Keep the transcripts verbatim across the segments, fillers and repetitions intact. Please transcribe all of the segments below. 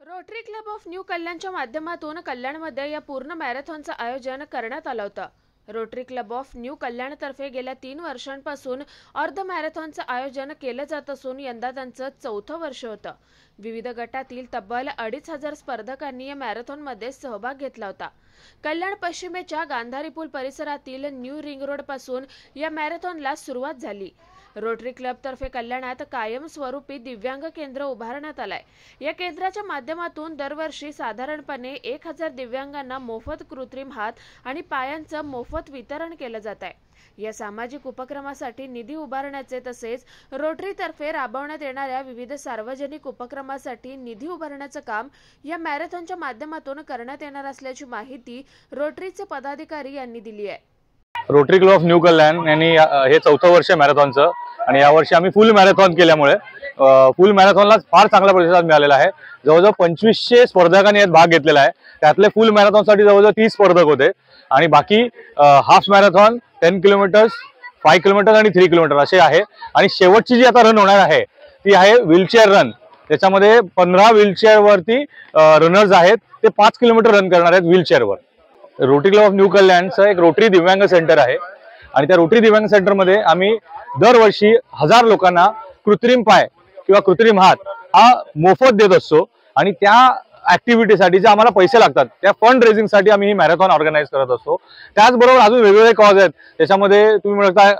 Rotary Club of new कल्याणच्या माध्यमातून कल्याणमध्ये या पूर्ण मॅरेथॉनचं आयोजन करण्यात आलं होतं। रोटरी क्लब ऑफ न्यू कल्याणतर्फे गेल्या तीन वर्षांपासून अर्ध मॅरेथॉनचं आयोजन केलं जात असून यंदा त्यांचं चौथं वर्ष होतं। विविध गटातील तब्बल अडीच हजार स्पर्धकांनी या मॅरेथॉनमध्ये सहभाग घेतला होता। कल्याण पश्चिमेच्या गांधारी पूल परिसरातील न्यू रिंग रोड पासून या मॅरेथॉनला सुरुवात झाली। रोटरी क्लब तर्फे कल्याणात कायमस्वरूपी दिव्यांग केंद्र उभारण्यात आलंय। या केंद्राच्या माध्यमातून दरवर्षी साधारणपणे एक हजार दिव्यांगांना मोफत कृत्रिम हात आणि पायांचं मोफत वितरण केलं जात आहे। या सामाजिक उपक्रमासाठी निधी उभारण्याचे तसेच रोटरी तर्फे राबवण्यात येणाऱ्या विविध सार्वजनिक उपक्रमासाठी निधी उभारण्याचं काम या मॅरेथॉनच्या माध्यमातून करण्यात येणार असल्याची माहिती रोटरीचे पदाधिकारी यांनी दिली आहे। Rotary Club of New Kalyan यांनी हे चौथं वर्ष मॅरेथॉनचं आणि यावर्षी आम्ही फुल मॅरेथॉन केल्यामुळे फुल मॅरेथॉनला फार चांगला प्रतिसाद मिळालेला आहे। जवळजवळ पंचवीसशे स्पर्धकांनी यात भाग घेतलेला आहे। त्यातले फुल मॅरेथॉनसाठी जवळजवळ तीस स्पर्धक होते आणि बाकी half marathon ten kilometres five kilometre आणि थ्री किलोमीटर असे आहे। आणि शेवटची जी आता रन होणार आहे ती आहे व्हीलचेअर रन। त्याच्यामध्ये पंधरा व्हीलचेअरवरती रनर्स आहेत, ते पाच किलोमीटर रन करणार आहेत व्हीलचेअरवर। रोटरी क्लब ऑफ न्यू कल्याणचं एक रोटरी दिव्यांग सेंटर आहे आणि त्या रोटरी दिव्यांग सेंटरमध्ये आम्ही दरवर्षी हजार लोकांना कृत्रिम पाय किंवा कृत्रिम हात हा मोफत देत असतो आणि त्या ऍक्टिव्हिटीसाठी जे आम्हाला पैसे लागतात त्या फंड रेझिंगसाठी आम्ही ही मॅरेथॉन ऑर्गनाईज करत असतो। त्याचबरोबर अजून वेगवेगळे कॉज आहेत। त्याच्यामध्ये तुम्ही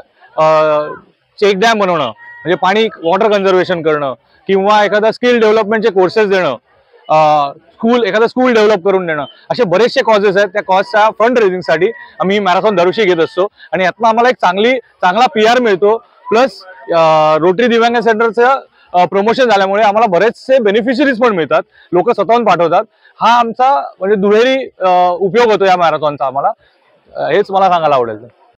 म्हणता चेक डॅम बनवणं म्हणजे पाणी वॉटर कन्झर्वेशन करणं किंवा एखादा स्किल डेव्हलपमेंटचे कोर्सेस देणं, स्कूल एखादा स्कूल डेव्हलप करून देणं, असे बरेचसे कॉजेस आहेत। त्या कॉजच्या फंड रेझिंगसाठी आम्ही मॅरेथॉन दरवर्षी घेत असतो आणि यातनं आम्हाला एक चांगली चांगला पी आर मिळतो। प्लस रोटरी दिव्यांग सेंटरचं प्रमोशन झाल्यामुळे आम्हाला बरेचसे बेनिफिशरीज पण मिळतात, लोक स्वतःहून पाठवतात। हा आमचा म्हणजे दुहेरी उपयोग होतो या मॅरेथॉनचा आम्हाला, हेच मला सांगायला आवडेल।